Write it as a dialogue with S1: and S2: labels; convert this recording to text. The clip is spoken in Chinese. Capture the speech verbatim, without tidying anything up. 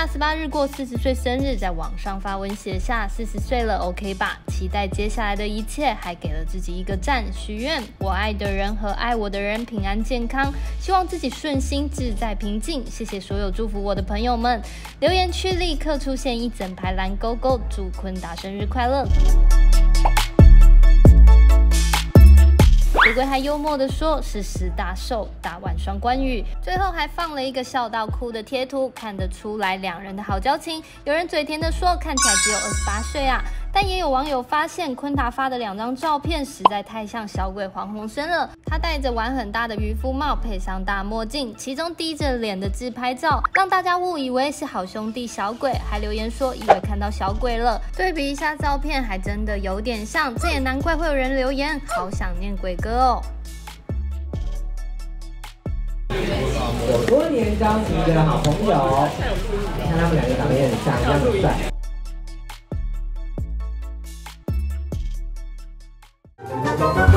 S1: 达十八日过四十岁生日，在网上发文写下四十岁了 OK 吧，期待接下来的一切，还给了自己一个赞，许愿我爱的人和爱我的人平安健康，希望自己顺心自在平静，谢谢所有祝福我的朋友们。留言区立刻出现一整排蓝勾勾，祝坤达生日快乐。鬼鬼还幽默地说是十大寿大腕双关语，最后还放了一个笑到哭的贴图，看得出来两人的好交情。有人嘴甜的说看起来只有二十八岁啊，但也有网友发现坤达发的两张照片实在太像小鬼黄鸿升了。他戴着玩很大的渔夫帽，配上大墨镜，其中低着脸的自拍照，让大家误以为是好兄弟小鬼，还留言说以为看到小鬼了。对比一下照片，还真的有点像，这也难怪会有人留言好想念鬼哥哦。
S2: 有多年交情的好朋友，看他们两个长得也很像，一样很帅。